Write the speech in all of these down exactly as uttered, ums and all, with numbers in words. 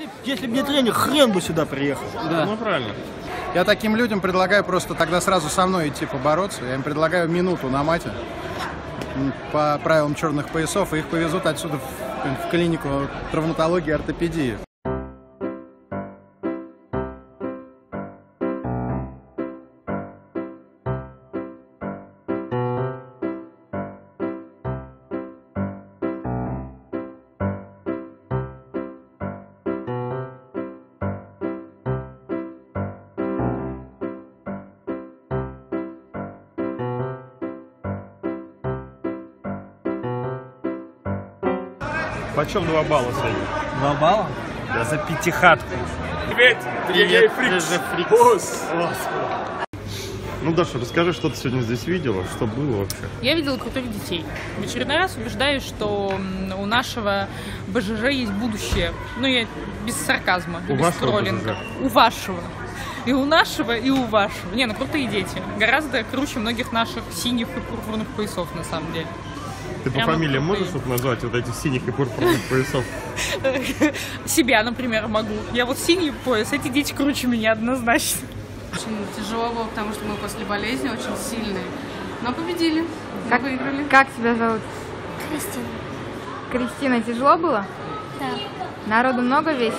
Если бы не тренер, хрен бы сюда приехал. Да. Ну, правильно. Я таким людям предлагаю просто тогда сразу со мной идти побороться. Я им предлагаю минуту на мате по правилам черных поясов, и их повезут отсюда в, в клинику травматологии и ортопедии. Почем два балла сегодня? Два балла? Да за пятихатку. Привет, Привет, Фрикс. Ну, Даша, расскажи, что ты сегодня здесь видела, что было вообще? Я видела крутых детей. В очередной раз убеждаюсь, что у нашего БЖЖ есть будущее. Ну, я без сарказма, У без вашего троллинга. БЖЖ? У вашего. И у нашего, и у вашего. Не, ну крутые дети. Гораздо круче многих наших синих и пурпурных поясов, на самом деле. Ты по Прямо фамилии крутые. можешь вот назвать вот этих синих и пурпурных поясов? Себя, например, могу. Я вот синий пояс, эти дети круче меня однозначно. Очень тяжело было, потому что мы после болезни очень сильные. Но победили. Мы Как, выиграли. как тебя зовут? Кристина. Кристина, тяжело было? Да. Народу много весь?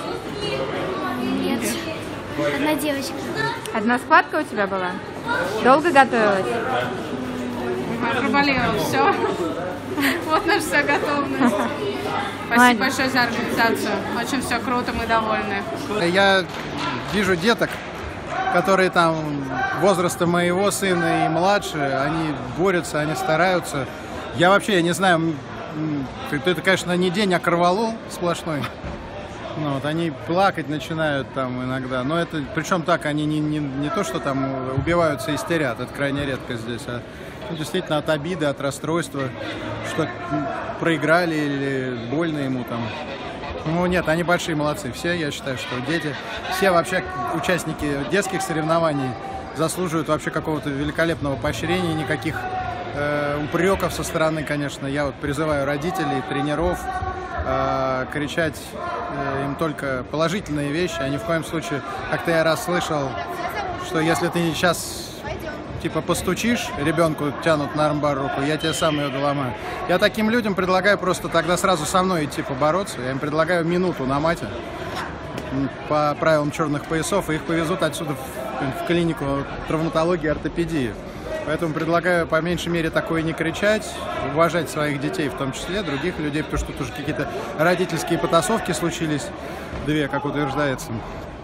Нет. Одна девочка. Одна схватка у тебя была? Долго готовилась? Я проболела. Все. Вот наша вся готовность. Спасибо Молодец. большое за организацию. Очень все круто, мы довольны. Я вижу деток, которые там возраста моего сына и младше, они борются, они стараются. Я вообще, я не знаю, м, это, конечно, не день, а кроволол сплошной. Ну, вот, они плакать начинают там иногда, но это, причем так, они не, не, не то, что там убиваются и истерят, это крайне редко здесь, а ну, действительно от обиды, от расстройства, что проиграли или больно ему там. Ну нет, они большие молодцы, все, я считаю, что дети, все вообще участники детских соревнований заслуживают вообще какого-то великолепного поощрения, никаких э, упреков со стороны, конечно. Я вот призываю родителей, тренеров э, кричать э, им только положительные вещи, а ни в коем случае, как-то я раз слышал, что если ты сейчас типа постучишь, ребенку тянут на армбар руку, я тебе сам ее доломаю. Я таким людям предлагаю просто тогда сразу со мной идти побороться. Я им предлагаю минуту на мате по правилам черных поясов, и их повезут отсюда в, в клинику травматологии и ортопедии. Поэтому предлагаю по меньшей мере такое не кричать, уважать своих детей, в том числе других людей, потому что тут уже какие-то родительские потасовки случились, две, как утверждается.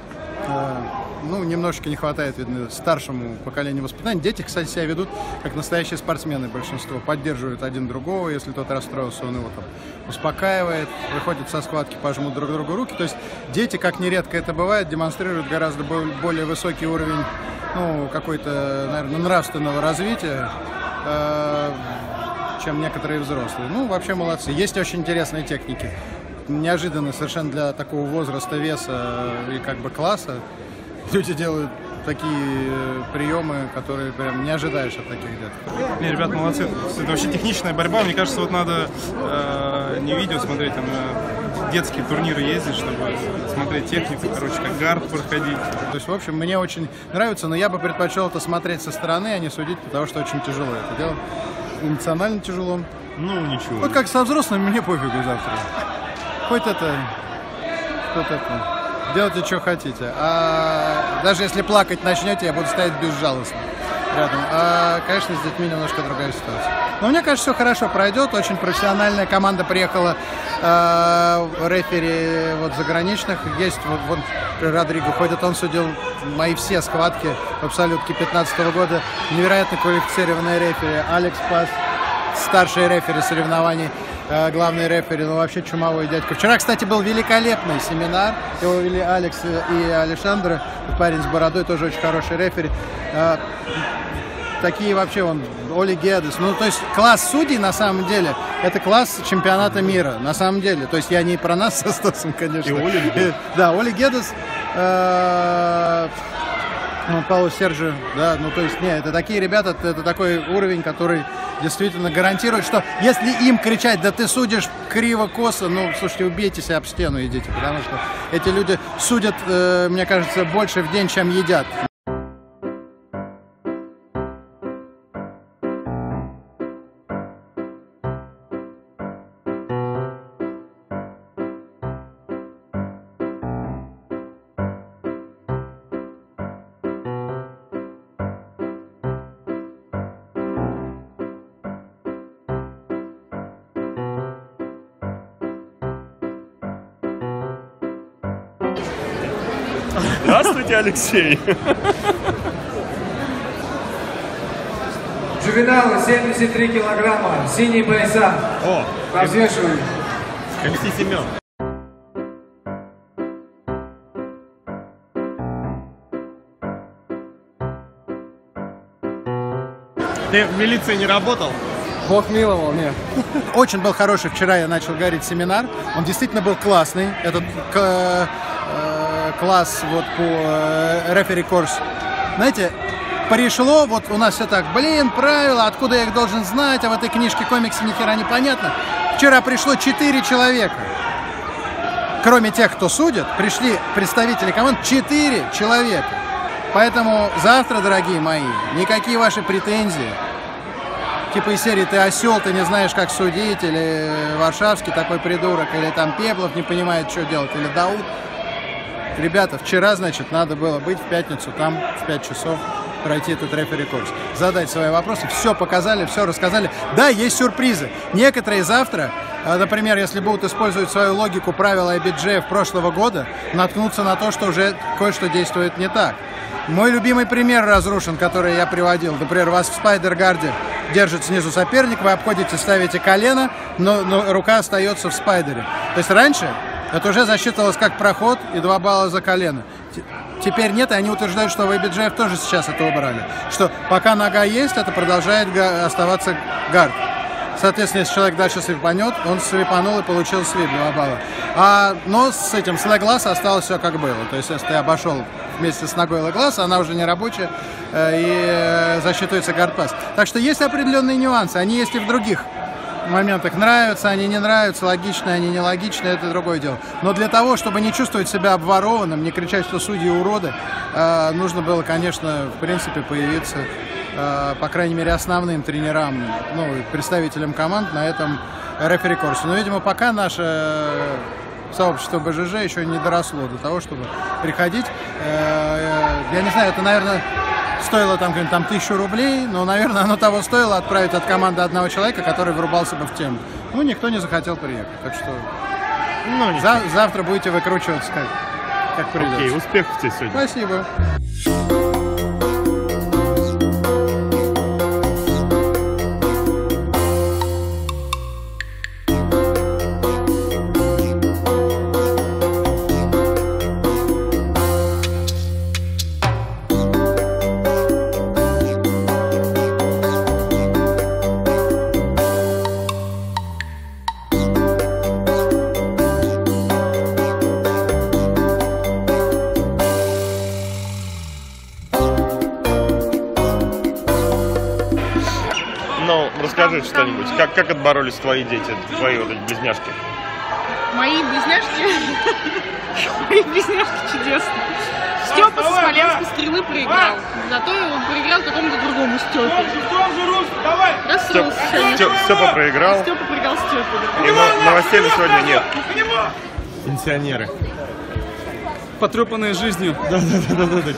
Ну, немножечко не хватает, видно, старшему поколению воспитания. Дети, кстати, себя ведут как настоящие спортсмены, большинство. Поддерживают один другого, если тот расстроился, он его там успокаивает, выходят со схватки, пожмут друг другу руки. То есть дети, как нередко это бывает, демонстрируют гораздо более высокий уровень, ну, какой-то, наверное, нравственного развития, э, чем некоторые взрослые. Ну, вообще молодцы. Есть очень интересные техники. Неожиданно совершенно для такого возраста, веса и как бы класса. Люди делают такие приемы, которые прям не ожидаешь от таких деток. Не, ребят, молодцы. Это вообще техничная борьба. Мне кажется, вот надо э, не видео смотреть, а на детские турниры ездить, чтобы смотреть технику, короче, как гард проходить. То есть, в общем, мне очень нравится, но я бы предпочел это смотреть со стороны, а не судить, потому что очень тяжело это дело. Эмоционально тяжело. Ну, ничего. Вот как со взрослыми, мне пофигу завтра. Хоть это, хоть это. Делайте, что хотите. А даже если плакать начнете, я буду стоять безжалостно рядом. А, конечно, с детьми немножко другая ситуация. Но мне кажется, все хорошо пройдет. Очень профессиональная команда приехала. Э, рефери вот заграничных. Есть вот, вот Родриго ходит, он судил мои все схватки в абсолютке пятнадцатого года. Невероятно квалифицированный рефери. Алекс Пас, старший рефери соревнований. Главный рефери, ну вообще чумовой дядька. Вчера, кстати, был великолепный семинар. Его вели Алекс и Александр. Парень с бородой, тоже очень хороший рефери. Такие вообще, он, Оли Гедес. Ну, то есть класс судей, на самом деле, это класс чемпионата мира, на самом деле. То есть я не про нас со Стасом, конечно. И Оли Гедес. Да, Оли Гедес. Ну, Пауло Серджио, да, ну то есть, нет, это такие ребята, это, это такой уровень, который действительно гарантирует, что если им кричать, да ты судишь криво-косо, ну, слушайте, убейте себя об стену, идите, потому что эти люди судят, э, мне кажется, больше в день, чем едят. Здравствуйте, Алексей. Джувеналы семьдесят три килограмма, синие пояса. О, развешиваем. Алексей Семен. Ты в милиции не работал? Бог миловал, нет. Очень был хороший, вчера я начал говорить, семинар. Он действительно был классный. Этот э, класс вот по э, рефери-корс. Знаете, пришло, вот у нас все так, блин, правила, откуда я их должен знать, а в этой книжке комиксе ни хера не понятно. Вчера пришло четыре человека. Кроме тех, кто судит, пришли представители команд четыре человека. Поэтому завтра, дорогие мои, никакие ваши претензии, типа из серии «ты осел, ты не знаешь, как судить», или «Варшавский такой придурок», или там «Пеплов не понимает, что делать», или «Дауд». Ребята, вчера, значит, надо было быть в пятницу там в пять часов, пройти этот рефери-курс, задать свои вопросы, все показали, все рассказали. Да, есть сюрпризы. Некоторые завтра, например, если будут использовать свою логику правила ай би джей эф прошлого года, наткнутся на то, что уже кое-что действует не так. Мой любимый пример разрушен, который я приводил. Например, вас в спайдер-гарде держит снизу соперник, вы обходите, ставите колено, но, но рука остается в спайдере. То есть раньше это уже засчитывалось как проход и два балла за колено. Теперь нет, и они утверждают, что в эй би джей эф тоже сейчас это убрали. Что пока нога есть, это продолжает оставаться гард. Соответственно, если человек дальше свипанет, он свипанул и получил свип, два балла. А, но с этим, с леглас осталось все как было. То есть, если ты обошел вместе с ногой леглас, она уже не рабочая и засчитывается гардпас. Так что есть определенные нюансы. Они есть и в других моментах. Нравятся они, не нравятся, логичные они, нелогичные, это другое дело. Но для того, чтобы не чувствовать себя обворованным, не кричать, что судьи уроды, нужно было, конечно, в принципе, появиться, по крайней мере, основным тренерам, ну, представителям команд на этом рефери-курсе. Но, видимо, пока наше сообщество бэ жэ жэ еще не доросло до того, чтобы приходить. Я не знаю, это, наверное, стоило там, там тысячу рублей, но, наверное, оно того стоило отправить от команды одного человека, который врубался бы в тему. Ну, никто не захотел приехать, так что ну, за, завтра будете выкручиваться как, как придется. Окей, успехов тебе сегодня. Спасибо. Ну, расскажи что-нибудь. Как, как отборолись твои дети, твои вот эти близняшки? Мои близняшки? Мои близняшки чудесно. Степа со Смоленской стрелы проиграл. Зато он проиграл какому-то другому Степе. Расстроился сегодня. Степа проиграл. Степа проиграл Степе. И новостей на сегодня нет. Пенсионеры. Потрепанные жизнью. Да-да-да-да-да.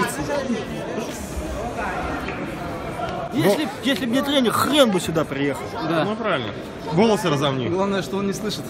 Если, если бы не тренер, хрен бы сюда приехал. Да. Ну правильно. Волосы разомни. Главное, что он не слышит.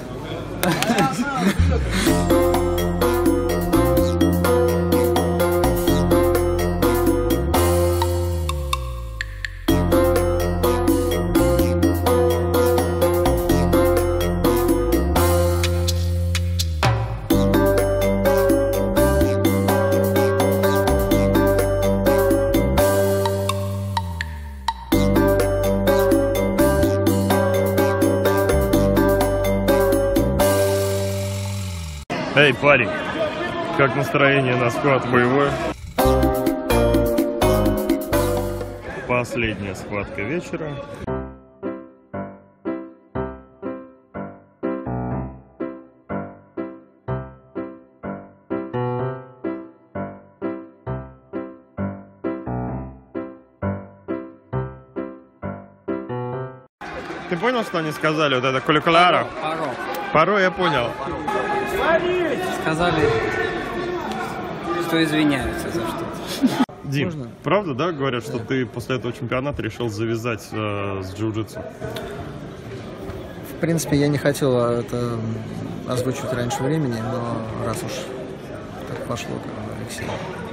Эй, парень, как настроение на схват боевой? Последняя схватка вечера. Ты понял, что они сказали? Вот это куликуляра? Паро. Паро я понял. Сказали, что извиняются за что-то. Дим, Можно? правда, да, говорят, что ты после этого чемпионата решил завязать э, с джиу-джитсу? В принципе, я не хотел это озвучивать раньше времени, но раз уж так пошло, как бы, Алексей